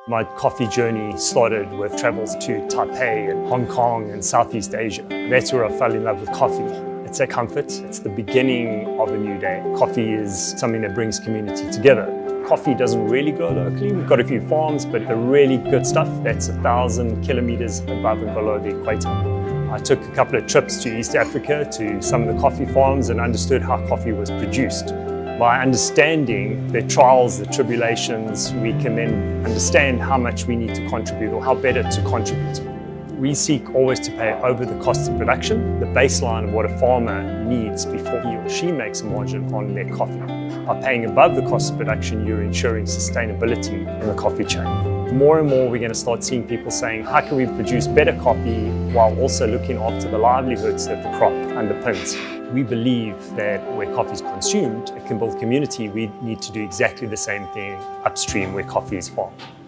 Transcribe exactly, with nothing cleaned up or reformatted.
My coffee journey started with travels to Taipei and Hong Kong and Southeast Asia. That's where I fell in love with coffee. It's a comfort, it's the beginning of a new day. Coffee is something that brings community together. Coffee doesn't really grow locally. We've got a few farms, but the really good stuff, that's a thousand kilometers above and below the equator. I took a couple of trips to East Africa to some of the coffee farms and understood how coffee was produced. By understanding the trials, the tribulations, we can then understand how much we need to contribute or how better to contribute. We seek always to pay over the cost of production, the baseline of what a farmer needs before he or she makes a margin on their coffee. By paying above the cost of production, you're ensuring sustainability in the coffee chain. More and more we're going to start seeing people saying, how can we produce better coffee while also looking after the livelihoods that the crop underpins? We believe that where coffee is consumed, it can build community. We need to do exactly the same thing upstream where coffee is farmed.